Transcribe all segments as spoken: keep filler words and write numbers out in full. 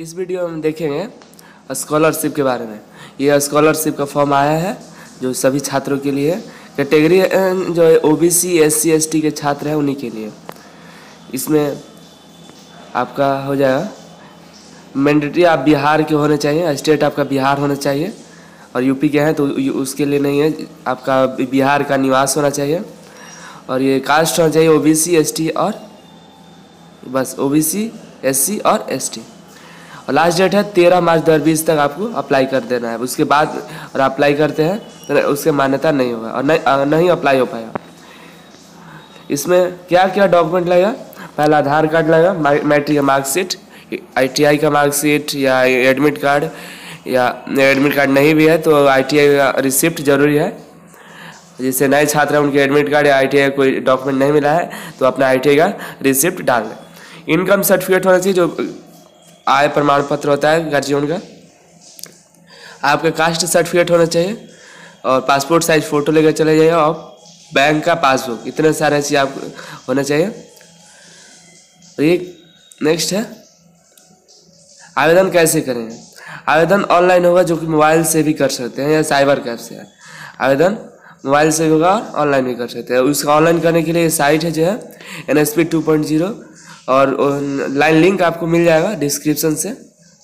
इस वीडियो में हम देखेंगे स्कॉलरशिप के बारे में। ये स्कॉलरशिप का फॉर्म आया है जो सभी छात्रों के लिए, कैटेगरी जो है ओबीसी, एससी, एसटी के छात्र हैं उन्हीं के लिए। इसमें आपका हो जाएगा मैंडेटरी, आप बिहार के होने चाहिए, स्टेट आपका बिहार होना चाहिए, और यूपी के हैं तो उसके लिए नहीं है, आपका बिहार का निवास होना चाहिए। और ये कास्ट होना चाहिए ओबीसी, एसटी और बस ओबीसी, एससी और एसटी। और लास्ट डेट है तेरह मार्च दो हज़ार बीस तक आपको अप्लाई कर देना है। उसके बाद और अप्लाई करते हैं तो उसके मान्यता नहीं होगा और नहीं नहीं अप्लाई हो पाएगा। इसमें क्या क्या डॉक्यूमेंट लगेगा? पहला आधार कार्ड लगेगा, मैट्रिक का मार्कशीट, आईटीआई का मार्कशीट या एडमिट कार्ड, या एडमिट कार्ड नहीं भी है तो आईटीआई का रिसिप्ट जरूरी है। जैसे नए छात्र हैं उनके एडमिट कार्ड या आईटीआई का कोई डॉक्यूमेंट नहीं मिला है तो अपना आईटीआई का रिसिप्ट डाल दें। इनकम सर्टिफिकेट होना चाहिए, जो आय प्रमाण पत्र होता है गार्जियन का। आपका कास्ट सर्टिफिकेट होना चाहिए और पासपोर्ट साइज फ़ोटो लेकर चले जाइए और बैंक का पासबुक, इतने सारे चीज़ आप होना चाहिए। तो ये नेक्स्ट है आवेदन कैसे करेंगे। आवेदन ऑनलाइन होगा, जो कि मोबाइल से भी कर सकते हैं या साइबर कैफ से है। आवेदन मोबाइल से होगा, ऑनलाइन भी कर सकते हैं। उसका ऑनलाइन करने के लिए साइट है जो है N S P two point zero, और लाइन लिंक आपको मिल जाएगा डिस्क्रिप्शन से।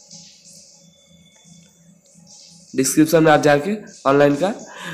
डिस्क्रिप्शन में आप जाके ऑनलाइन का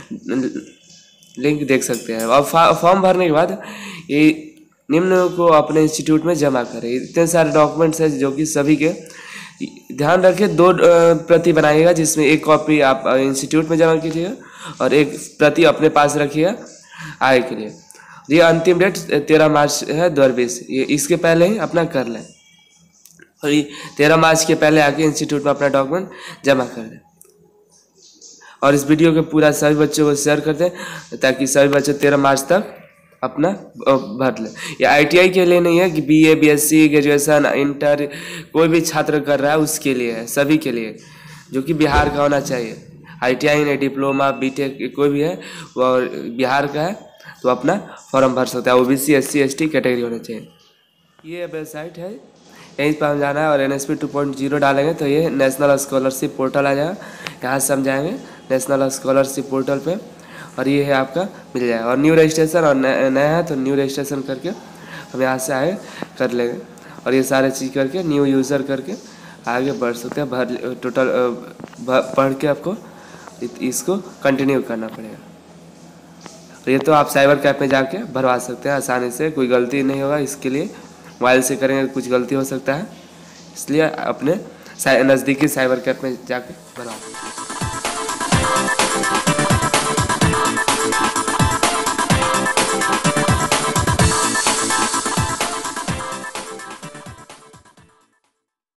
लिंक देख सकते हैं। और फॉर्म भरने के बाद ये निम्न को अपने इंस्टीट्यूट में जमा करें। इतने सारे डॉक्यूमेंट्स हैं जो कि सभी के ध्यान रखें। दो प्रति बनाइएगा, जिसमें एक कॉपी आप इंस्टीट्यूट में जमा कीजिएगा और एक प्रति अपने पास रखिएगा आय के लिए। ये अंतिम डेट तेरह मार्च है दो हज़ार बीस, ये इसके पहले ही अपना कर लें और ये तेरह मार्च के पहले आके इंस्टीट्यूट में अपना डॉक्यूमेंट जमा कर दें। और इस वीडियो को पूरा सभी बच्चों को शेयर कर दें ताकि सभी बच्चे तेरह मार्च तक अपना भर लें। ये आईटीआई के लिए नहीं है कि बीए, बीएससी, ग्रेजुएशन, इंटर कोई भी छात्र कर रहा है उसके लिए है, सभी के लिए, जो कि बिहार का होना चाहिए। आईटीआई ने डिप्लोमा, बीटेक कोई भी है और बिहार का है तो अपना फॉर्म भर सकता है। ओबीसी, एससी, एसटी कैटेगरी होना चाहिए। ये वेबसाइट है, यहीं पर हम जाना है और N S P two point zero डालेंगे तो ये नेशनल स्कॉलरशिप पोर्टल आ जाएगा। यहाँ से हम जाएंगे नेशनल स्कॉलरशिप पोर्टल पे और ये है आपका मिल जाएगा। और न्यू रजिस्ट्रेशन और नया है तो न्यू रजिस्ट्रेशन करके हम यहाँ से आगे कर लेंगे और ये सारे चीज़ करके न्यू यूज़र करके आगे बढ़ सकते हैं। भर टोटल पढ़ के आपको इसको कंटिन्यू करना पड़ेगा। तो ये तो आप साइबर कैफ में जाके भरवा सकते हैं आसानी से, कोई गलती नहीं होगा। इसके लिए मोबाइल से करेंगे कुछ गलती हो सकता है, इसलिए अपने नज़दीकी साइबर कैफ में जाके भरवा सकते हैं।